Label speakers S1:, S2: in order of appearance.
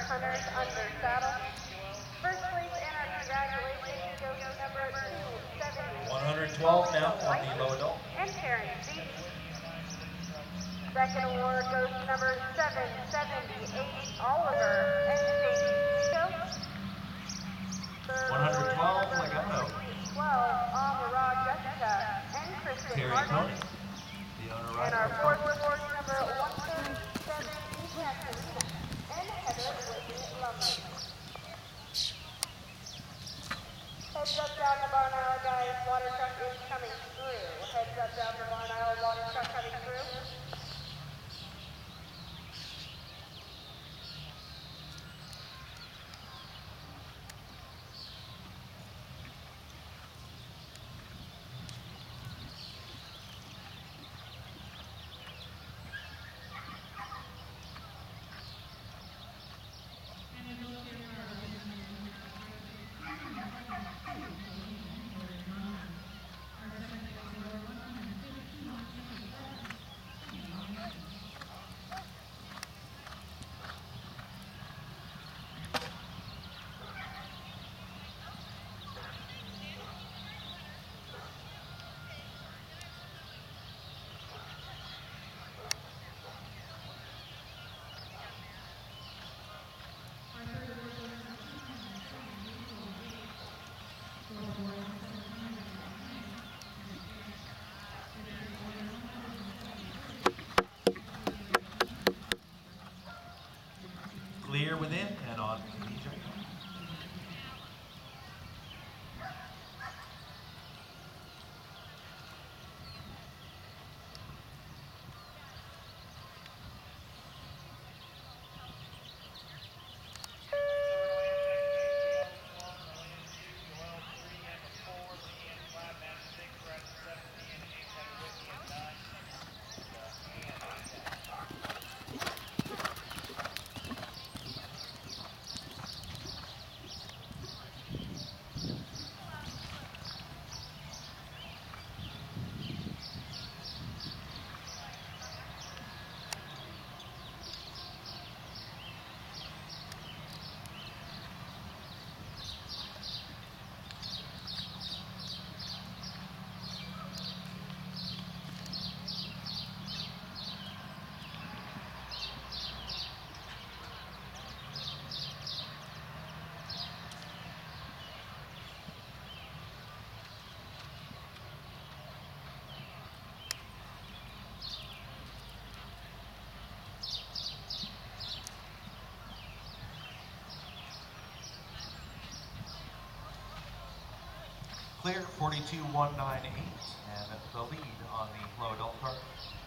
S1: hunters under saddle. First place and our congratulations goes to number 270.
S2: 112 now on the low adult.
S1: And Terrence C. Second award goes to number 778, Oliver and Stacy Chico.
S2: 112, Legato.
S1: 12, Amara Jessica and Kristen
S2: Terry
S1: Martin.
S2: Tony, the owner
S1: And
S2: rider
S1: our
S2: of
S1: fourth award, number 137, Ekaterina and Heather Whitney Lumley. Heads up down the barn aisle, guys. Water truck is coming through. Heads up down the barn aisle, water truck coming through.
S2: Clear within and on to DJ. Clear 42.198 and the lead on the low adult card.